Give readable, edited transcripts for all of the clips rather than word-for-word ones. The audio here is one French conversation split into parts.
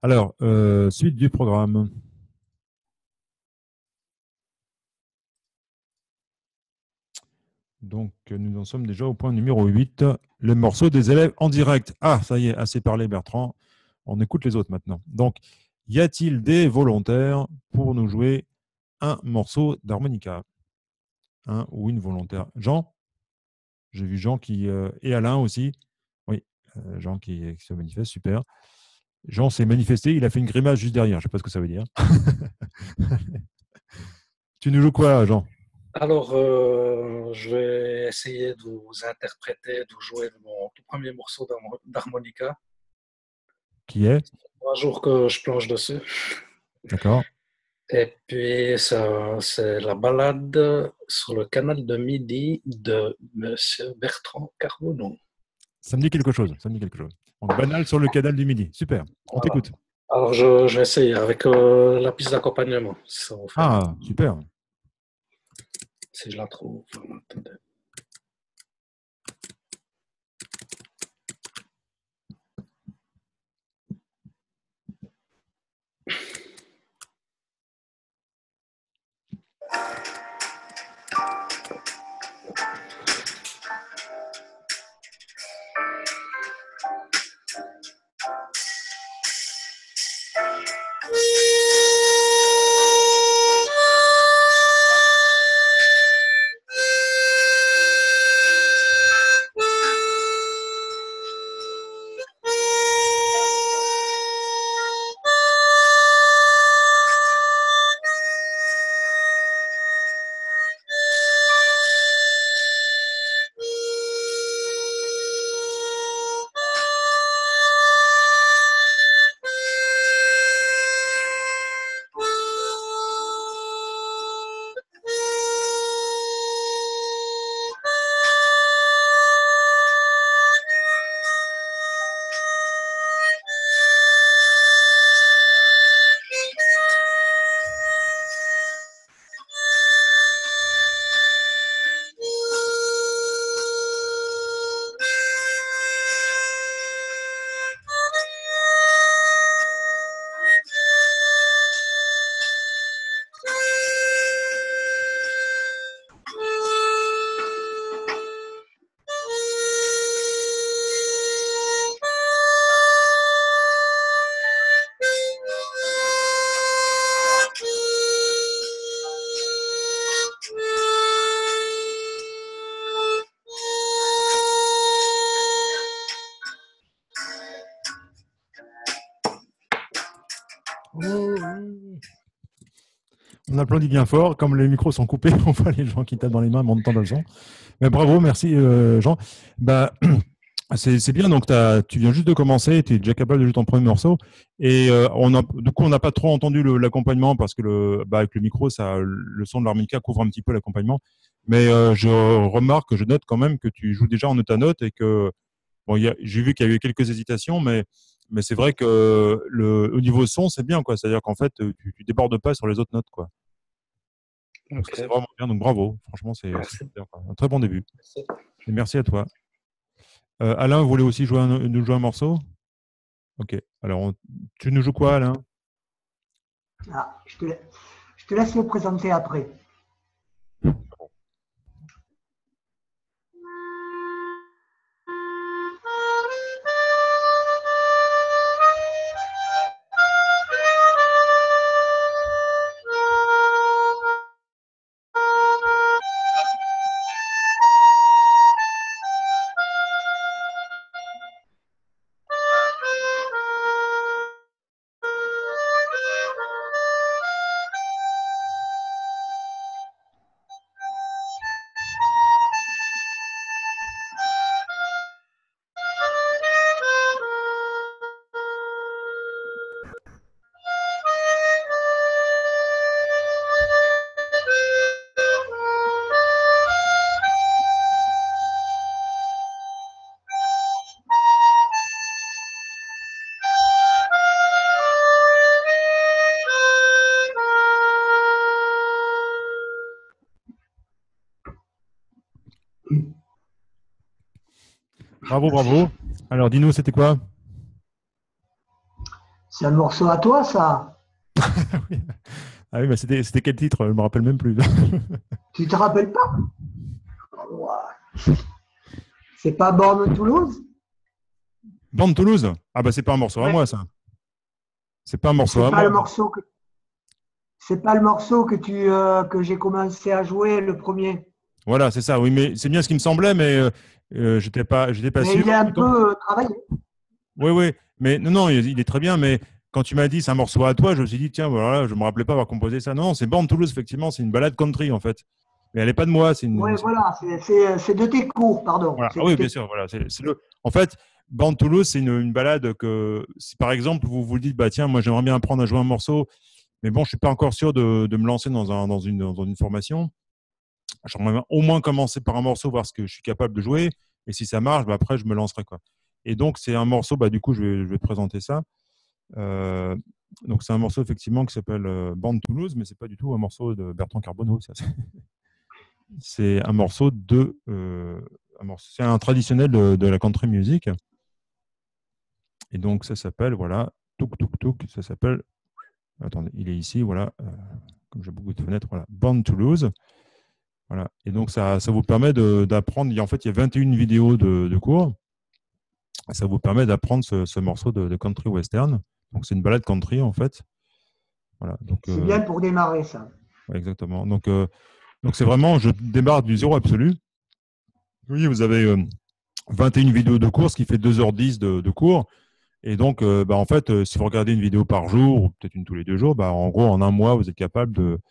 Alors, suite du programme. Donc, nous en sommes déjà au point numéro 8, le morceau des élèves en direct. Ah, ça y est, assez parlé Bertrand. On écoute les autres maintenant. Donc, y a-t-il des volontaires pour nous jouer un morceau d'harmonica? Un ou une volontaire? Jean? J'ai vu Jean qui... et Alain aussi. Oui, Jean qui se manifeste, super. Jean s'est manifesté, il a fait une grimace juste derrière. Je ne sais pas ce que ça veut dire. Tu nous joues quoi, Jean? Alors, je vais essayer de vous interpréter, de vous jouer mon tout premier morceau d'harmonica. Qui est? Un jour que je planche dessus. D'accord. Et puis, ça, c'est la balade sur le canal de Midi de Monsieur Bertrand Carbonneau. Ça me dit quelque chose. Ça me dit quelque chose. Donc, banal sur le canal du Midi. Super. On Voilà. t'écoute. Alors, je vais essayer avec la piste d'accompagnement, si ça vous fait. Ah, super. Si je la trouve. Attendez. On applaudit bien fort. Comme les micros sont coupés, on voit les gens qui tapent dans les mains, mais on entend le son. Mais bravo, merci Jean. Bah, c'est bien, donc tu viens juste de commencer, tu es déjà capable de jouer ton premier morceau. Et du coup, on n'a pas trop entendu l'accompagnement parce que avec le micro, le son de l'harmonica couvre un petit peu l'accompagnement. Mais je remarque, je note quand même que tu joues déjà en note à note et que bon, j'ai vu qu'il y a eu quelques hésitations, mais c'est vrai que au niveau son, c'est bien, quoi. C'est-à-dire qu'en fait, tu débordes pas sur les autres notes, quoi. Donc ça, c'est Ok, vraiment bien. Donc bravo. Franchement, c'est merci. super, quoi. Un très bon début. Merci. Et merci à toi. Alain, vous voulez aussi nous jouer un morceau? Ok. Alors, tu nous joues quoi, Alain? Ah, je te laisse le présenter après. Bravo, Merci. bravo. Alors, dis-nous, c'était quoi? C'est un morceau à toi, ça. Ah oui, mais c'était quel titre? Je ne me rappelle même plus. Tu te rappelles pas? C'est pas Born Toulouse? Bande Toulouse? Ah bah c'est pas un morceau à Ouais. moi, ça. C'est pas un morceau C'est à pas moi. le morceau que c'est pas le morceau que j'ai commencé à jouer le premier. Voilà, c'est ça. Oui, mais c'est bien ce qui me semblait, mais j'étais pas Mais sûr. il est un Et donc, peu travaillé. oui, oui. Mais non, non, il est très bien. Mais quand tu m'as dit c'est un morceau à toi, je me suis dit tiens, voilà, je me rappelais pas avoir composé ça. Non, non, c'est Bande Toulouse, effectivement, c'est une balade country en fait. Mais elle est pas de moi. Oui, voilà, c'est de tes cours, pardon. Voilà. C'est Ah de oui, bien tes sûr. Voilà, En fait, Bande Toulouse, c'est une balade que si par exemple vous vous dites bah tiens, moi j'aimerais bien apprendre à jouer un morceau, mais bon, je suis pas encore sûr de me lancer dans une formation. J'aimerais au moins commencer par un morceau, voir ce que je suis capable de jouer. Et si ça marche, bah, après, je me lancerai, quoi. Et donc, c'est un morceau, bah, du coup, je vais te présenter ça. Euh, donc, c'est un morceau, effectivement, qui s'appelle Bande Toulouse, mais c'est pas du tout un morceau de Bertrand Carbonneau. Ça, c'est un morceau c'est un traditionnel de la country music. Et donc, ça s'appelle, voilà, Touk Touk Touk, ça s'appelle, attendez, il est ici, voilà, comme j'ai beaucoup de fenêtres, voilà, Bande Toulouse. Voilà. Et donc, ça vous permet d'apprendre. En fait, il y a 21 vidéos de cours. Ça vous permet d'apprendre ce morceau de country western. Donc, c'est une balade country, en fait. Voilà. Donc, C'est bien pour démarrer, ça. ouais, exactement. Donc, c'est vraiment, je démarre du zéro absolu. Oui, vous avez 21 vidéos de cours, ce qui fait 2h10 de cours. Et donc, bah, en fait, si vous regardez une vidéo par jour, ou peut-être une tous les 2 jours, bah, en gros, en un mois, vous êtes capable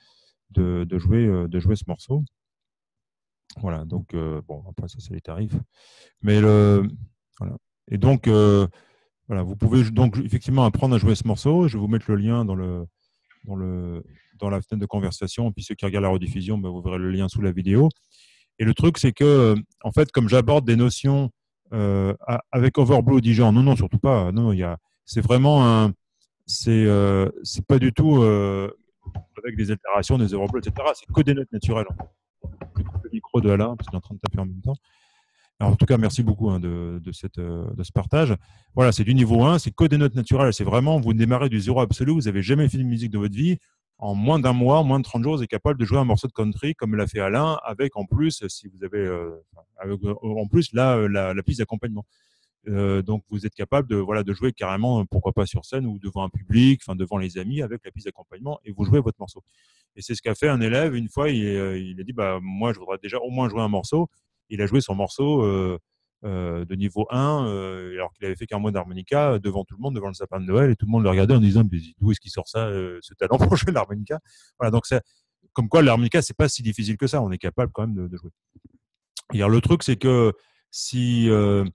de jouer ce morceau. Voilà. Donc, bon, après, ça, c'est les tarifs. Mais voilà. Et donc, voilà, vous pouvez donc effectivement apprendre à jouer ce morceau. Je vais vous mettre le lien dans, le, dans la fenêtre de conversation. Et puis ceux qui regardent la rediffusion, ben, vous verrez le lien sous la vidéo. Et le truc, c'est que, en fait, comme j'aborde des notions avec Overblow Dijon, non, non, surtout pas. Non, non, c'est vraiment c'est pas du tout avec des altérations, des Overblow, etc. C'est que des notes naturelles. En fait. Je coupe le micro de Alain parce qu'il est en train de taper en même temps. Alors, en tout cas, merci beaucoup de ce partage. Voilà, c'est du niveau 1, c'est que des notes naturelles. C'est vraiment, vous démarrez du zéro absolu, vous n'avez jamais fait de musique de votre vie. En moins d'un mois, en moins de 30 jours, vous êtes capable de jouer un morceau de country comme l'a fait Alain, avec en plus, si vous avez en plus la piste d'accompagnement. Donc, vous êtes capable de jouer carrément, pourquoi pas sur scène ou devant un public, enfin devant les amis, avec la piste d'accompagnement, et vous jouez votre morceau. Et c'est ce qu'a fait un élève une fois. Il a dit, bah moi, je voudrais déjà au moins jouer un morceau. Il a joué son morceau de niveau 1, alors qu'il avait fait qu'un mois d'harmonica devant tout le monde, devant le sapin de Noël, et tout le monde le regardait en disant, mais d'où est-ce qu'il sort ça, ce talent pour jouer l'harmonica. Voilà, donc comme quoi l'harmonica, c'est pas si difficile que ça. On est capable quand même de jouer. Et alors, le truc, c'est que si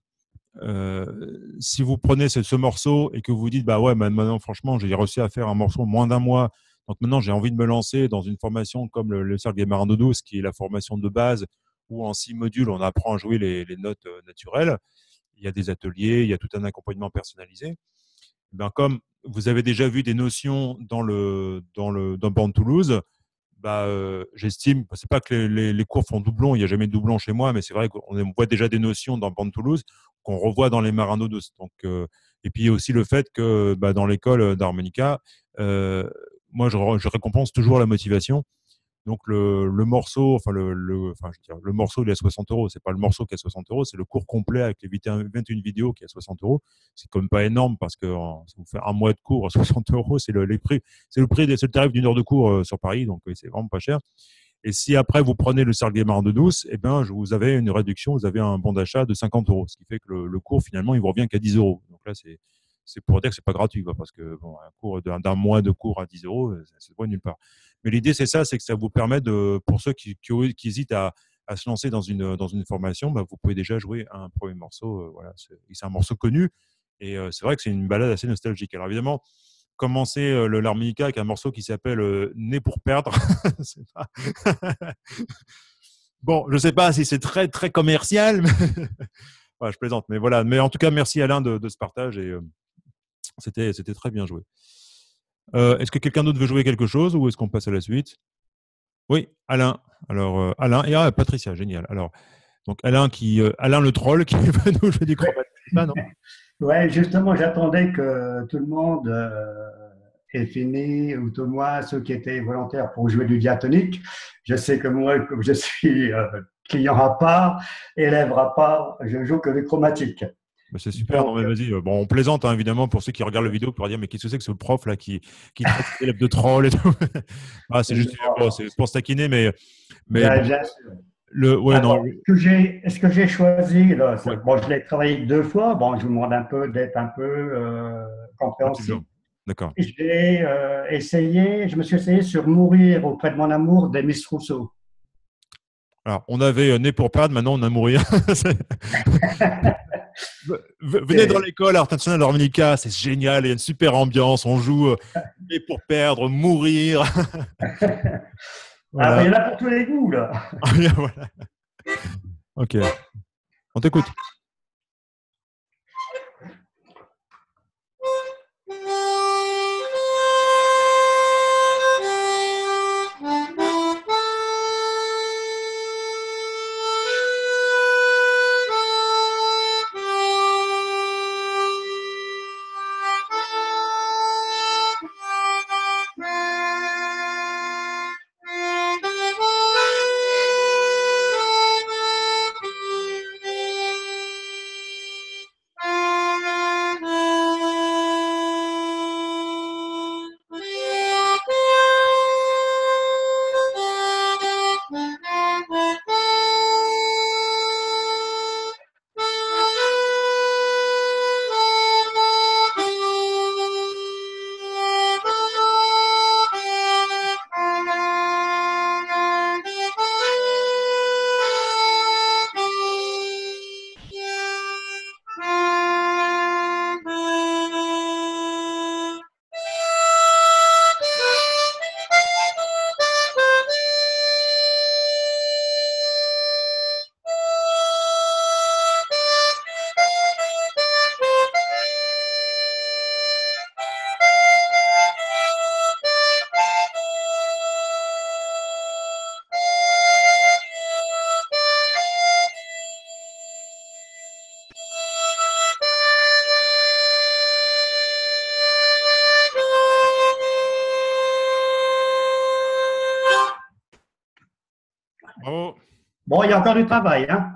si vous prenez ce morceau et que vous dites, bah ouais, maintenant, franchement, j'ai réussi à faire un morceau en moins d'un mois, donc maintenant, j'ai envie de me lancer dans une formation comme le Cercle Gamarando 12, qui est la formation de base, où en 6 modules, on apprend à jouer les notes naturelles. Il y a des ateliers, il y a tout un accompagnement personnalisé. Ben, comme vous avez déjà vu des notions dans Born Toulouse, bah, j'estime, c'est pas que les cours font doublon, il n'y a jamais de doublon chez moi, mais c'est vrai qu'on voit déjà des notions dans Born Toulouse qu'on revoit dans les Marano 2. Donc, et puis aussi le fait que bah, dans l'école d'harmonica, moi je récompense toujours la motivation. Donc le morceau, enfin, je veux dire, le morceau il est à 60 euros. C'est pas le morceau qui est à 60 euros, c'est le cours complet avec les 21 vidéos qui est à 60 euros. C'est quand même pas énorme parce que ça vous fait un mois de cours à 60 euros, c'est le prix, c'est le tarif d'une heure de cours sur Paris, donc c'est vraiment pas cher. Et si après vous prenez le Cercle Gamarin de Douce, eh ben vous avez une réduction, vous avez un bon d'achat de 50 euros, ce qui fait que le cours finalement il vous revient qu'à 10 euros. Donc là c'est pour dire que c'est pas gratuit, quoi, parce que bon, un cours d'un mois de cours à 10 euros, c'est pas nulle part. Mais l'idée c'est ça, c'est que ça vous permet pour ceux qui hésitent à se lancer dans une formation, bah, vous pouvez déjà jouer un premier morceau. Voilà, c'est un morceau connu et c'est vrai que c'est une balade assez nostalgique. Alors évidemment, commencer l'harmonica avec un morceau qui s'appelle Né pour perdre. Pas... bon, je ne sais pas si c'est très très commercial, mais ouais, je plaisante. Mais voilà. Mais en tout cas, merci Alain de ce partage et c'était très bien joué. Est-ce que quelqu'un d'autre veut jouer quelque chose ou est-ce qu'on passe à la suite? Oui, Alain. Alors Alain et Patricia, génial. Alors donc Alain Alain le troll qui va nous jouer du chromatique, non? Ouais, justement, j'attendais que tout le monde ait fini, ou tout le moins ceux qui étaient volontaires pour jouer du diatonique. Je sais que moi, comme je suis client à part, élève à part, je joue que le chromatique. Bah, c'est super, non Donc, mais vas-y. Bon, on plaisante hein, évidemment pour ceux qui regardent la vidéo pour dire mais qu'est-ce que c'est que ce prof là qui traite ses élèves de troll et tout. Ah, c'est juste bon, c'est pour se taquiner, mais bon, bien sûr. ouais non, Alors, ce que j'ai choisi, là, ouais, bon, je l'ai travaillé deux fois. Bon, je vous demande un peu d'être un peu intelligent. compréhensible. D'accord. J'ai je me suis essayé sur Mourir auprès de mon amour d'Amis Rousseau. Alors, on avait né pour perdre, maintenant on a mourir. Venez dans l'école Art International d'Harmonica, c'est génial, il y a une super ambiance, on joue né pour perdre, mourir. Ah, ben, il Voilà. y en a pour tous les goûts, là. Voilà. Ok, on t'écoute. Bravo. Bon, il y a encore du travail, hein.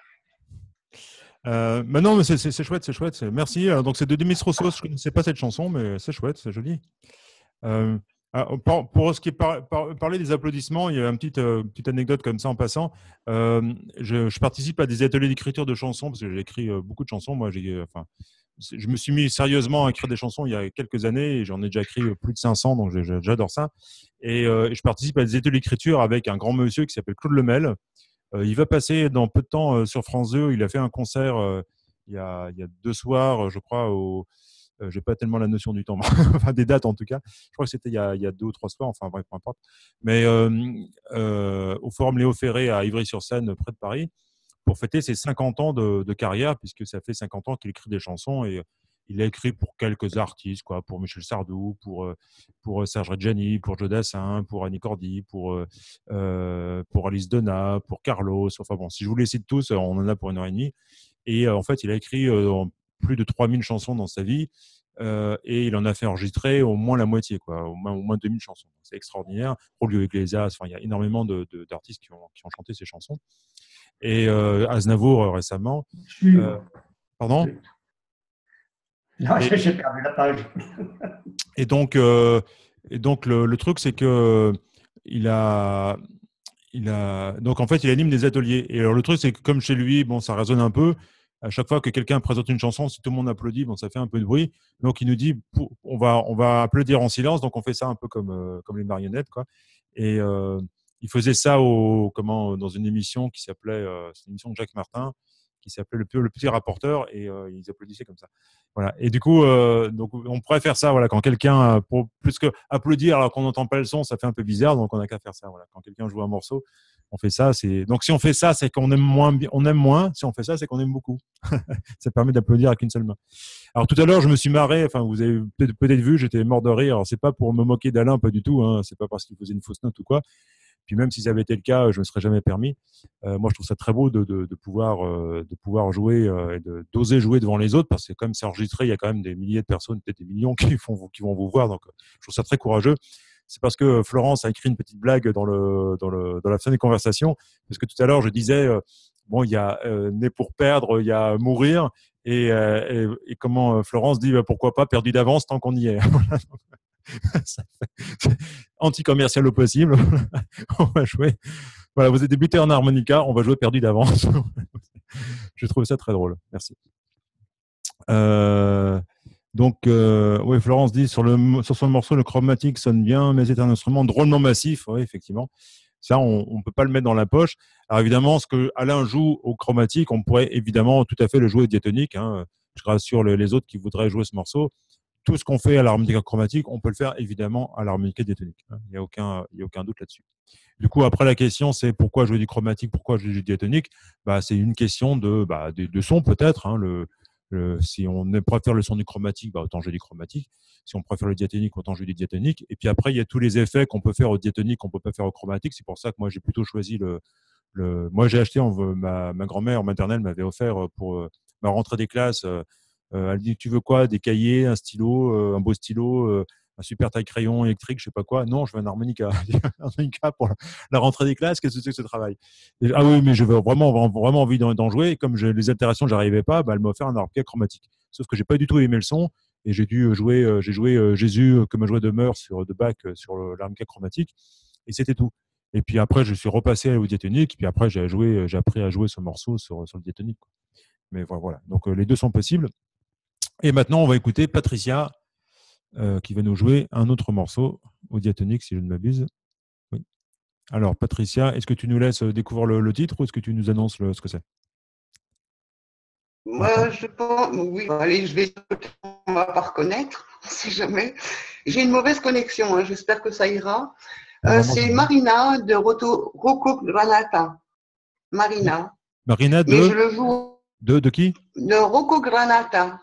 Non, mais c'est chouette, c'est chouette. Merci. Donc, c'est de Demis Roussos. Je ne connaissais pas cette chanson, mais c'est chouette, c'est joli. Euh, pour ce qui est parler des applaudissements, il y a une petite anecdote comme ça en passant. Je participe à des ateliers d'écriture de chansons parce que j'ai écrit beaucoup de chansons. Moi, enfin, je me suis mis sérieusement à écrire des chansons il y a quelques années et j'en ai déjà écrit plus de 500, donc j'adore ça. Et je participe à des ateliers d'écriture avec un grand monsieur qui s'appelle Claude Lemel. Il va passer dans peu de temps sur France 2. Il a fait un concert il y a 2 soirs, je crois, j'ai pas tellement la notion du temps, enfin des dates en tout cas. Je crois que c'était il y a 2 ou 3 soirs, enfin bref, peu importe. Mais au Forum Léo Ferré à Ivry-sur-Seine, près de Paris, pour fêter ses 50 ans de carrière, puisque ça fait 50 ans qu'il écrit des chansons et il a écrit pour quelques artistes, quoi, pour Michel Sardou, pour Serge Reggiani, pour Joe Dassin, pour Annie Cordy, pour Alice Donna, pour Carlos. Enfin bon, si je vous les cite tous, on en a pour 1 heure et demie. Et en fait, il a écrit plus de 3000 chansons dans sa vie et il en a fait enregistrer au moins la moitié, quoi, au moins 2000 chansons. C'est extraordinaire. Julio Iglesias, enfin, il y a énormément d'artistes qui ont chanté ces chansons. Et Aznavour récemment. Pardon? Non, j'ai perdu la page. Et donc, le truc, c'est que donc en fait, il anime des ateliers. Et alors, le truc, c'est que comme chez lui, bon, ça résonne un peu. À chaque fois que quelqu'un présente une chanson, si tout le monde applaudit, bon, ça fait un peu de bruit. Donc, il nous dit, on va applaudir en silence. Donc, on fait ça un peu comme les marionnettes, quoi. Et il faisait ça dans une émission qui s'appelait, c'est une émission de Jacques Martin, qui s'appelait le Petit Rapporteur, et ils applaudissaient comme ça. Voilà. Et du coup, donc on pourrait faire ça, voilà, quand quelqu'un, plus que applaudir alors qu'on n'entend pas le son, ça fait un peu bizarre, donc on n'a qu'à faire ça, voilà. Quand quelqu'un joue un morceau, on fait ça. Donc si on fait ça, c'est qu'on aime moins, on aime moins. Si on fait ça, c'est qu'on aime beaucoup. Ça permet d'applaudir avec une seule main. Alors tout à l'heure, je me suis marré. Enfin, vous avez peut-être vu, j'étais mort de rire. Alors c'est pas pour me moquer d'Alain, pas du tout. Hein, c'est pas parce qu'il faisait une fausse note ou quoi. Puis même si ça avait été le cas, je ne me serais jamais permis. Moi, je trouve ça très beau de pouvoir jouer et d'oser jouer devant les autres, parce que comme c'est enregistré, il y a quand même des milliers de personnes, peut-être des millions qui vont vous voir. Donc, je trouve ça très courageux. C'est parce que Florence a écrit une petite blague dans la fin des conversations, parce que tout à l'heure, je disais, bon, il y a né pour perdre, il y a mourir, et comment Florence dit, pourquoi pas perdu d'avance tant qu'on y est. Anti-commercial au possible. On va jouer. Voilà, vous êtes débuté en harmonica, on va jouer perdu d'avance. Je trouve ça très drôle. Merci. Donc, oui, Florence dit sur son morceau, le chromatique sonne bien, mais c'est un instrument drôlement massif. Oui, effectivement. Ça, on ne peut pas le mettre dans la poche. Alors évidemment, ce que Alain joue au chromatique, on pourrait évidemment tout à fait le jouer au diatonique. Hein. Je rassure les autres qui voudraient jouer ce morceau. Tout ce qu'on fait à l'harmonica chromatique, on peut le faire évidemment à l'harmonica diatonique. Il n'y a aucun doute là-dessus. Du coup, après, la question, c'est pourquoi jouer du chromatique, pourquoi jouer du diatonique? C'est une question de son peut-être. Hein. Si on préfère le son du chromatique, autant jouer du chromatique. Si on préfère le diatonique, autant jouer du diatonique. Et puis après, il y a tous les effets qu'on peut faire au diatonique, qu'on peut pas faire au chromatique. C'est pour ça que moi, j'ai plutôt choisi moi, j'ai acheté, ma grand-mère maternelle m'avait offert pour ma rentrée des classes. Elle dit, tu veux quoi? Des cahiers, un stylo, un beau stylo, un super taille-crayon électrique, je sais pas quoi. Non, je veux un harmonica. Un harmonica pour la rentrée des classes, qu'est-ce que c'est que ce travail? Ah oui, mais je veux vraiment envie d'en jouer. Et comme les altérations, j'arrivais pas, elle m'a offert un harmonica chromatique. Sauf que j'ai pas du tout aimé le son. Et j'ai joué Jésus comme un jouet de Meurs de Bach sur l'harmonica chromatique. Et c'était tout. Et puis après, je suis repassé au diatonique. Et puis après, j'ai appris à jouer ce morceau sur le diatonique. Mais voilà. Donc les deux sont possibles. Et maintenant, on va écouter Patricia qui va nous jouer un autre morceau au diatonique, si je ne m'abuse. Oui. Alors, Patricia, est-ce que tu nous laisses découvrir le titre ou est-ce que tu nous annonces ce que c'est? Moi, je pense, oui, allez, on va pas reconnaître, si jamais. J'ai une mauvaise connexion, hein, j'espère que ça ira. C'est Marina de Rocco Granata. Marina. Marina de. Mais je le joue. De qui? De Rocco Granata.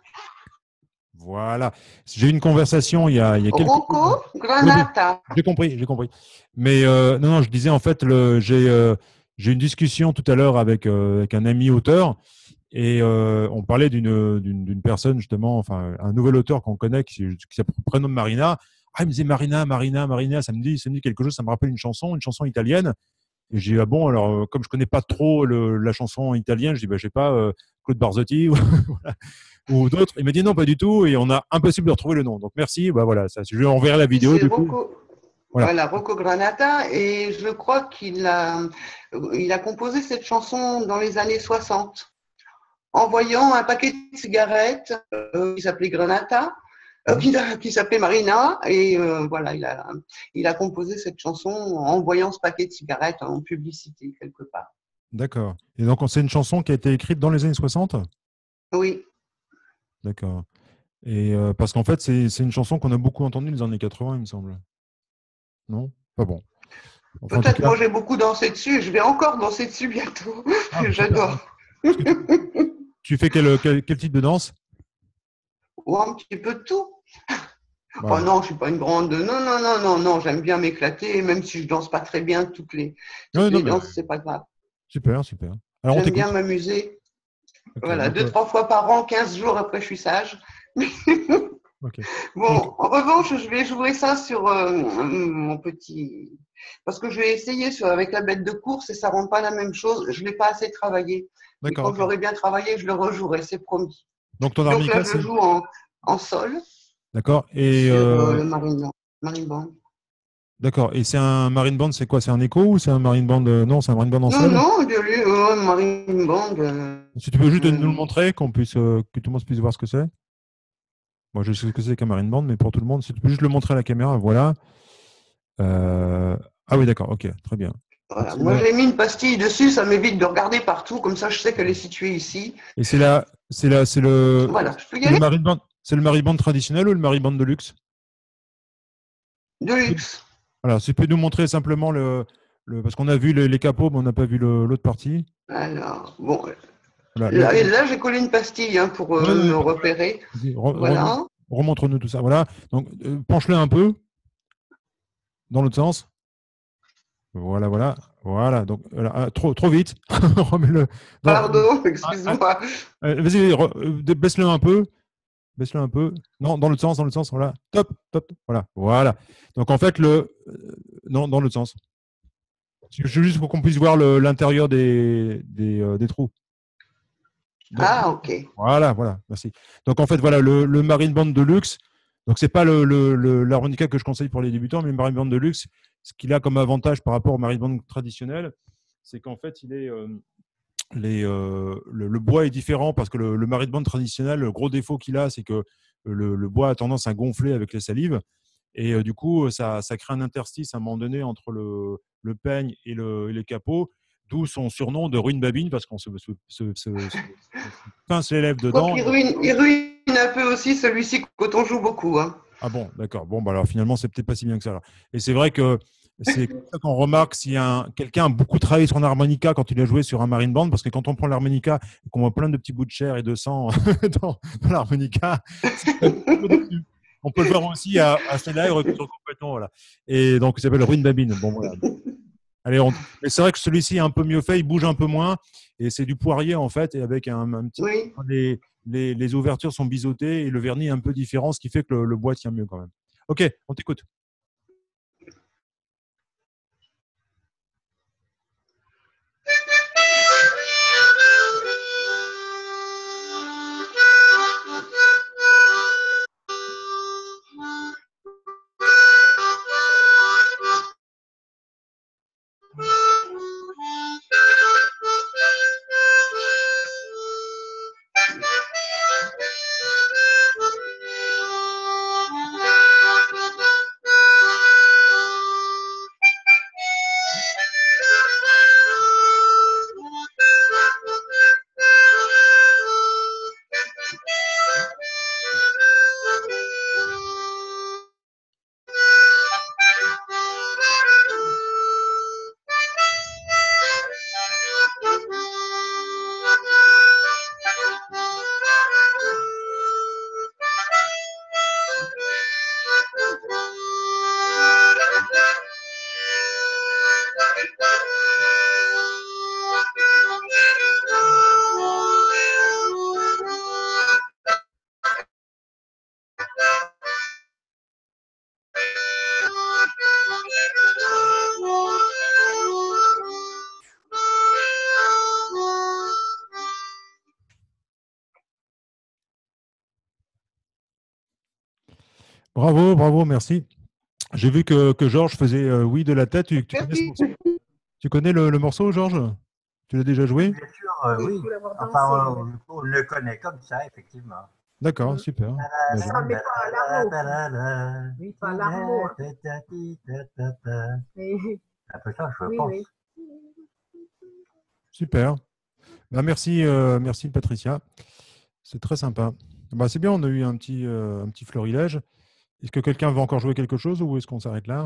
Voilà. J'ai eu une conversation il y a quelques. Rocco Granata. Oui, j'ai compris. Mais non, je disais en fait, j'ai une discussion tout à l'heure avec un ami auteur et on parlait d'une personne justement, enfin un nouvel auteur qu'on connaît qui prénomme Marina. Ah, il me disait Marina, ça me dit quelque chose, ça me rappelle une chanson italienne. Et j'ai dit, ah bon, alors comme je connais pas trop la chanson italienne, je dis, je sais pas, Claude Barzotti ou d'autres. Il m'a dit non, pas du tout, et on a impossible de retrouver le nom. Donc merci, voilà, je lui enverrai la vidéo. Du coup. Voilà, Rocco Granata, et je crois qu'il a composé cette chanson dans les années 60, en voyant un paquet de cigarettes qui s'appelait Granata, qui s'appelait Marina, et voilà, il a composé cette chanson en voyant ce paquet de cigarettes en publicité quelque part. D'accord. Et donc c'est une chanson qui a été écrite dans les années 60? Oui. D'accord. Et parce qu'en fait, c'est une chanson qu'on a beaucoup entendue dans les années 80, il me semble. Non? Pas bon. Enfin, peut-être moi j'ai beaucoup dansé dessus, je vais encore danser dessus bientôt. J'adore. Tu fais quel type de danse? Un petit peu de tout. Oh non, je ne suis pas une grande. Non, j'aime bien m'éclater, même si je ne danse pas très bien toutes les danses, c'est pas grave. Super. Alors, j'aime bien m'amuser. Okay, voilà, 2-3 fois par an, 15 jours après, je suis sage. Okay. Bon, en revanche, je vais jouer ça sur mon petit. Parce que je vais essayer avec la bête de course et ça ne rend pas la même chose. Je ne l'ai pas assez travaillé. Et quand je l'aurai bien travaillé, je le rejouerai, c'est promis. Donc là, je joue en sol. D'accord. Et sur le marine band. D'accord. Et c'est un marine band, c'est quoi? C'est un écho ou c'est un marine band? Non, c'est un marine band en sol? Non, marine band. Si tu peux juste nous le montrer, que tout le monde puisse voir ce que c'est. Moi, je sais ce que c'est qu'un marine band, mais pour tout le monde, si tu peux juste le montrer à la caméra, voilà. Ah oui, d'accord, ok, très bien. Voilà. Moi, j'ai mis une pastille dessus, ça m'évite de regarder partout, comme ça, je sais qu'elle est située ici. Et c'est le. Voilà, je peux y aller. C'est le marine band traditionnel ou le marine band de luxe? De luxe. Voilà, si tu peux nous montrer simplement parce qu'on a vu les capots, mais on n'a pas vu l'autre partie. Alors, bon. Voilà. Là, j'ai collé une pastille pour me repérer. Voilà. Remontre-nous tout ça. Voilà. Donc, penche-le un peu dans l'autre sens. Voilà, voilà. Voilà. Donc, voilà. Trop vite. Remets-le. Pardon, Ah, excuse-moi. Vas-y, baisse-le un peu. Baisse-le un peu. Non, dans l'autre sens. Voilà. Top, top. Voilà. Voilà. Donc, en fait, non, dans l'autre sens. Juste pour qu'on puisse voir l'intérieur des trous. Ah, ok. Voilà. Merci. Donc, en fait, voilà, le Marine Band de luxe. Donc, c'est pas l'harmonica que je conseille pour les débutants, mais le Marine Band de luxe, ce qu'il a comme avantage par rapport au Marine Band traditionnel, c'est qu'en fait, le bois est différent parce que le Marine-Band traditionnel, le gros défaut qu'il a, c'est que le bois a tendance à gonfler avec les salives. Et du coup, ça crée un interstice à un moment donné entre le peigne et les capots, d'où son surnom de ruine babine parce qu'on se pince les lèvres Je crois dedans. qu'il ruine un peu aussi celui-ci quand on joue beaucoup. Hein. Ah bon, d'accord. Bon, bah alors finalement, c'est peut-être pas si bien que ça. Alors. Et c'est vrai que c'est comme ça qu'on remarque si quelqu'un a beaucoup travaillé sur un harmonica quand il a joué sur un marine band, parce que quand on prend l'harmonica et qu'on voit plein de petits bouts de chair et de sang dans l'harmonica, on peut le voir aussi à celle-là, il retire complètement. Voilà. Et donc, il s'appelle Ruine Babine. Bon, voilà. Allez, mais c'est vrai que celui-ci est un peu mieux fait, il bouge un peu moins, et c'est du poirier en fait, et avec un petit. Oui. Les ouvertures sont biseautées et le vernis est un peu différent, ce qui fait que le bois tient mieux quand même. Ok, on t'écoute. Bravo, merci. J'ai vu que Georges faisait oui de la tête. Tu connais ce morceau? Tu connais le morceau, Georges? Tu l'as déjà joué? Bien sûr, oui. Enfin, on le connaît comme ça, effectivement. D'accord, super. Ça, mais pas à l'arnaud. Oui, pas à l'arnaud. Un peu ça, je pense. Oui. Super. Bah, merci Patricia. C'est très sympa. Bah, c'est bien, on a eu un petit florilège. Est-ce que quelqu'un veut encore jouer quelque chose ou est-ce qu'on s'arrête là?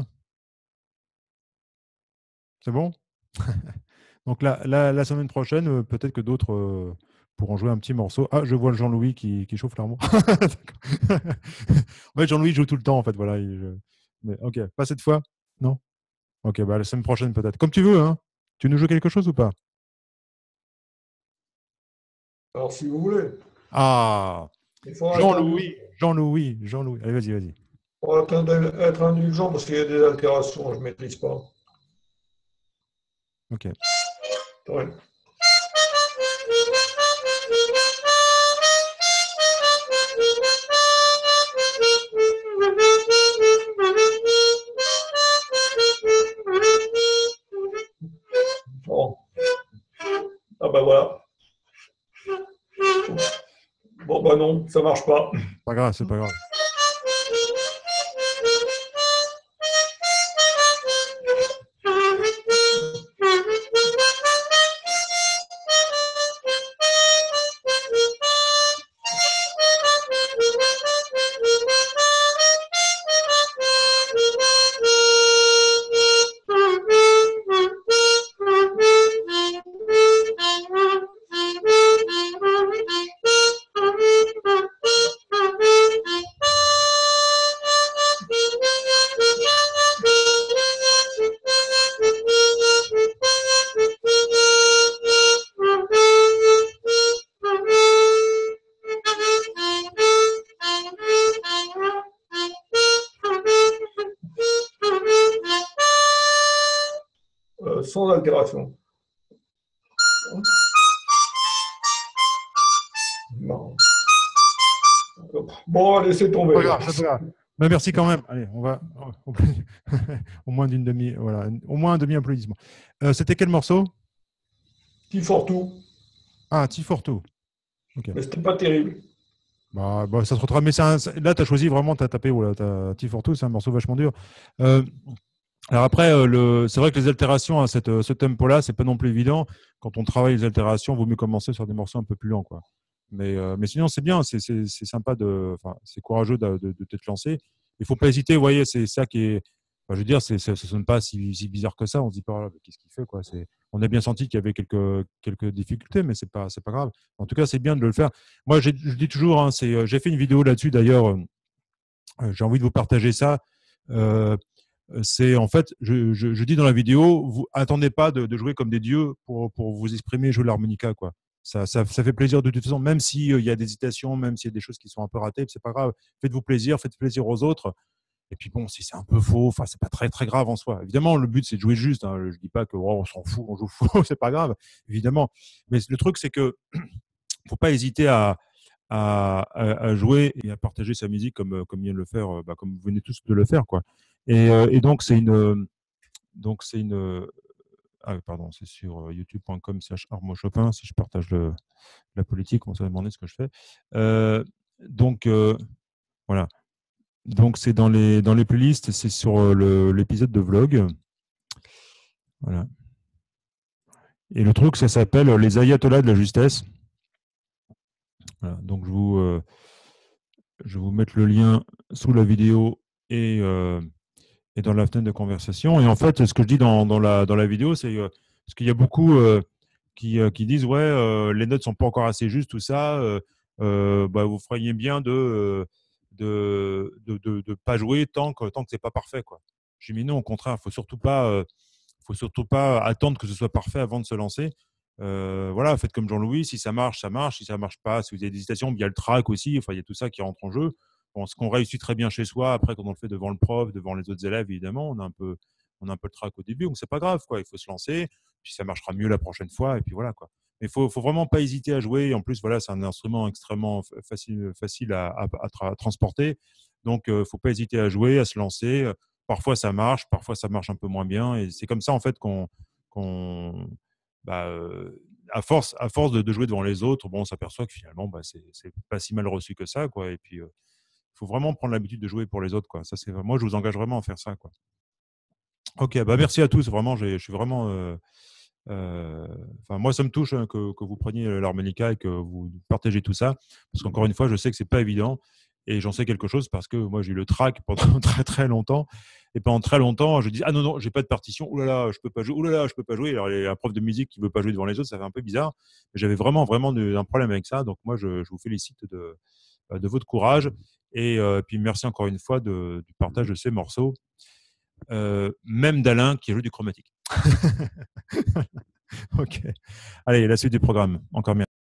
C'est bon? Donc la semaine prochaine, peut-être que d'autres pourront jouer un petit morceau. Ah, je vois le Jean-Louis qui chauffe l'armoire. En fait, Jean-Louis joue tout le temps, en fait. Voilà, Mais, ok, pas cette fois? Non? Ok, bah, la semaine prochaine peut-être. Comme tu veux, hein? Tu nous joues quelque chose ou pas? Alors, si vous voulez. Ah! Il faut Jean-Louis. Allez, vas-y. Pour être indulgent parce qu'il y a des altérations, je ne maîtrise pas. Ok. Ouais. Bon. Ah bah voilà. Bon bah non, ça marche pas. C'est pas grave. sans altération. Non. Bon, laissez tomber. Pas grave, c'est pas grave. Mais merci quand même. Allez, on va au moins d'une demi, voilà, au moins un demi-applaudissement. C'était quel morceau? T42. Ah, T42. Ok. Mais c'était pas terrible. Bah, ça se retrouvera. Mais là, tu as choisi vraiment, tu as tapé. Voilà, T42, c'est un morceau vachement dur. Alors après, c'est vrai que les altérations à ce tempo-là, c'est pas non plus évident. Quand on travaille les altérations, il vaut mieux commencer sur des morceaux un peu plus lents, quoi. Mais sinon, c'est bien, c'est sympa c'est courageux de t'être lancé. Il faut pas hésiter. Vous voyez, c'est ça qui est. Enfin, je veux dire, ça sonne pas si bizarre que ça. On se dit pas, qu'est-ce qu'il fait, quoi. On a bien senti qu'il y avait quelques difficultés, mais c'est pas grave. En tout cas, c'est bien de le faire. Moi, je dis toujours, hein, j'ai fait une vidéo là-dessus d'ailleurs. J'ai envie de vous partager ça. C'est en fait, je dis dans la vidéo, vous attendez pas de jouer comme des dieux pour vous exprimer, jouer l'harmonica, quoi. Ça fait plaisir de toute façon, même s'il y a des hésitations, même s'il y a des choses qui sont un peu ratées, c'est pas grave. Faites-vous plaisir, faites plaisir aux autres. Et puis bon, si c'est un peu faux, enfin c'est pas très très grave en soi. Évidemment, le but c'est de jouer juste. Hein. Je dis pas que on s'en fout, on joue faux, c'est pas grave, évidemment. Mais le truc c'est que faut pas hésiter à jouer et à partager sa musique comme vient de le faire, comme vous venez tous de le faire, quoi. Et donc c'est une ah pardon, c'est sur youtube.com/armochopin. Si je partage la politique, on va se demander ce que je fais. Donc voilà. Donc c'est dans les playlists, c'est sur l'épisode de vlog. Voilà. Et le truc, ça s'appelle les ayatollahs de la justesse. Voilà. Donc je vais vous mettre le lien sous la vidéo et dans la fenêtre de conversation. Et en fait, ce que je dis dans la vidéo, c'est parce qu'il y a beaucoup qui disent les notes sont pas encore assez justes, tout ça. Vous feriez bien de pas jouer tant que c'est pas parfait, quoi. J'ai mis non, au contraire, faut surtout pas attendre que ce soit parfait avant de se lancer. Voilà, faites comme Jean-Louis, si ça marche, ça marche. Si ça marche pas, si vous avez des hésitations, il y a le track aussi. Enfin, il y a tout ça qui rentre en jeu. Bon, ce qu'on réussit très bien chez soi, après, quand on le fait devant le prof, devant les autres élèves, évidemment, on a un peu le track au début. Donc, c'est pas grave, quoi. Il faut se lancer. Puis ça marchera mieux la prochaine fois. Et puis voilà, quoi. Mais faut vraiment pas hésiter à jouer. En plus, voilà, c'est un instrument extrêmement facile à transporter. Donc, faut pas hésiter à jouer, à se lancer. Parfois, ça marche. Parfois, ça marche un peu moins bien. Et c'est comme ça, en fait, qu'on à force de jouer devant les autres, bon, on s'aperçoit que finalement, c'est pas si mal reçu que ça, quoi. Et puis, faut vraiment prendre l'habitude de jouer pour les autres, quoi. Ça, moi, je vous engage vraiment à faire ça, quoi. Ok, merci à tous. Vraiment, je suis vraiment. Moi, ça me touche que vous preniez l'harmonica et que vous partagez tout ça, parce qu'encore une fois, je sais que c'est pas évident. Et j'en sais quelque chose parce que moi, j'ai eu le track pendant très très longtemps. Et pendant très longtemps, je dis ah non, j'ai pas de partition. Ouh là là, je peux pas jouer. Ouh là là, je peux pas jouer. Alors, il y a un prof de musique qui veut pas jouer devant les autres, ça fait un peu bizarre. Mais j'avais vraiment un problème avec ça. Donc moi, je vous félicite de votre courage. Et puis merci encore une fois du partage de ces morceaux. Même d'Alain qui joue du chromatique. Ok. Allez, la suite du programme. Encore merci.